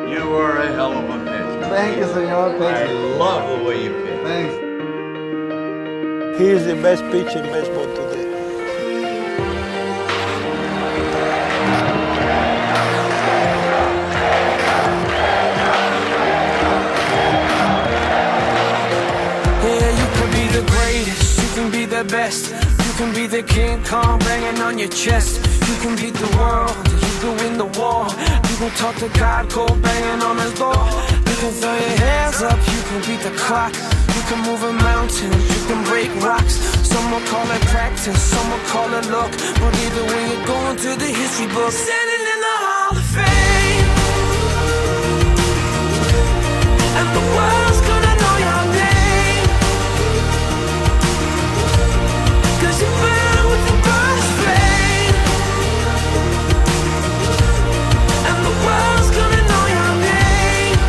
You are a hell of a pitcher. Thank you, senor. Thank you. I love the way you pitch. Thanks. He is the best pitcher in baseball today. Yeah, you can be the greatest, you can be the best. You can be the King Kong banging on your chest. You can beat the world, you can win the war. You can talk to God, go banging on his door. You can throw your hands up, you can beat the clock. You can move a mountain, you can break rocks. Some will call it practice, some will call it luck. But either way, you're going to the history book. Standing in the Hall of Fame, and the world's gonna know your name, 'cause you burn with the brightest flame, and the world's gonna know your name,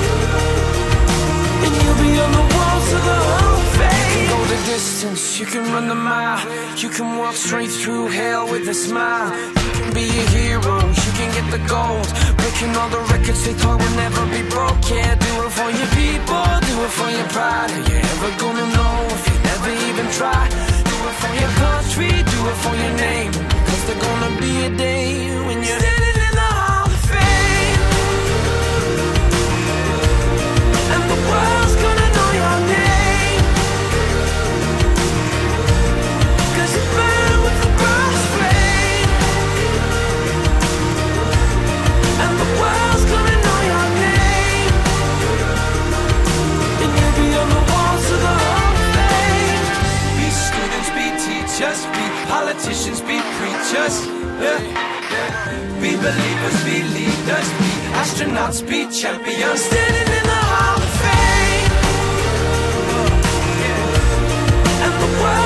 and you'll be on the walls of the Hall of Fame. You can go the distance, you can run the mile, you can walk straight through hell with a smile. You can be a hero, you can get the gold, breaking all the records they thought would never be broke. Yeah, do it for your people, do it for your pride. Are you ever gonna know if you never even try? Do it for your country, do it for your name, 'cause there's gonna be a day when you're standing in the Hall of Fame, and the world's gonna know your name, 'cause you burn with the brightest flame, and the world's gonna know your name, and you'll be on the walls of the Hall of Fame. Be students, be teachers, be politicians, be preachers, yeah. Be believers, be leaders, be astronauts, be champions. Standing in the Hall of Fame, and the world